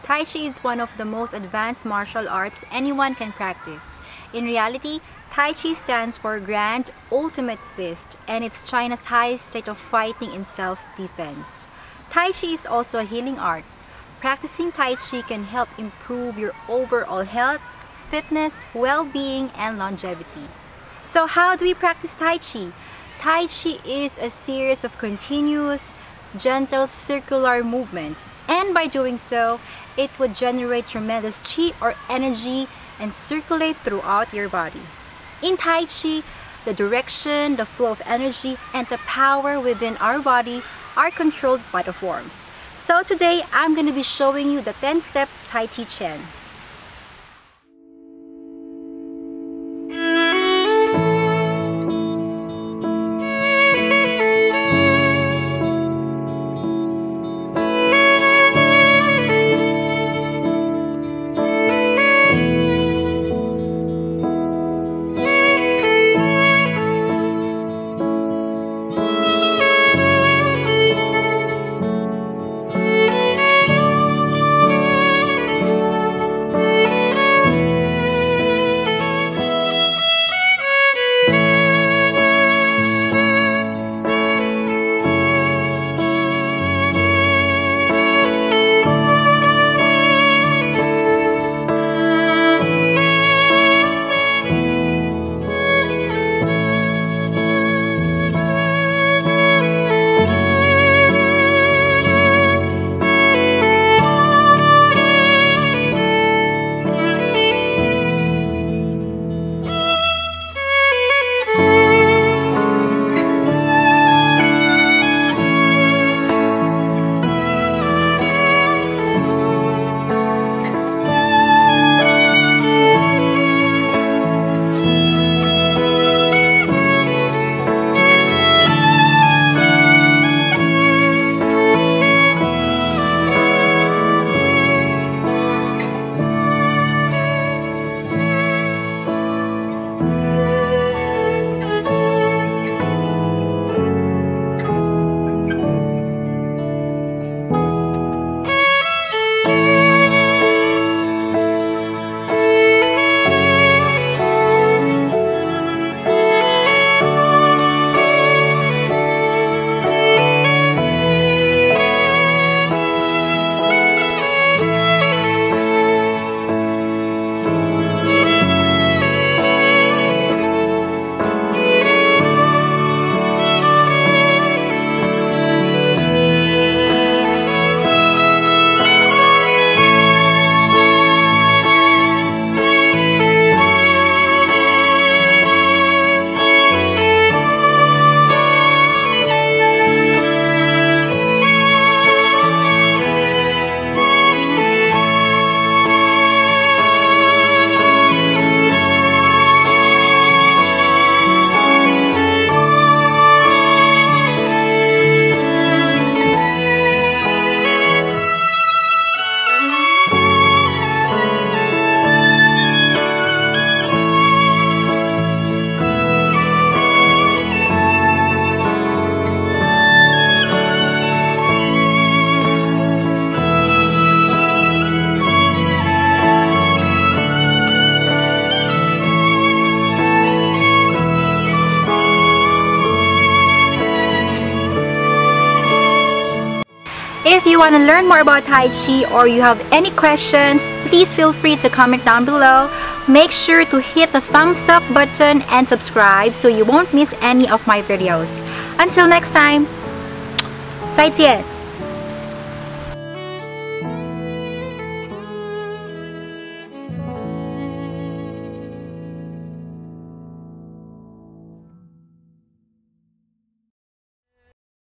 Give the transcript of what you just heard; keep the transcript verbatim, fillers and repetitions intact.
Tai Chi is one of the most advanced martial arts anyone can practice. In reality, Tai Chi stands for Grand Ultimate Fist, and it's China's highest state of fighting in self-defense. Tai Chi is also a healing art. Practicing Tai Chi can help improve your overall health, fitness, well-being, and longevity. So how do we practice Tai Chi? Tai Chi is a series of continuous, gentle circular movement, and by doing so, it would generate tremendous chi or energy and circulate throughout your body. In Tai Chi, the direction, the flow of energy, and the power within our body are controlled by the forms. So today, I'm going to be showing you the ten step Tai Chi Chuan. If you want to learn more about Tai Chi or you have any questions, please feel free to comment down below. Make sure to hit the thumbs up button and subscribe so you won't miss any of my videos. Until next time, 再见!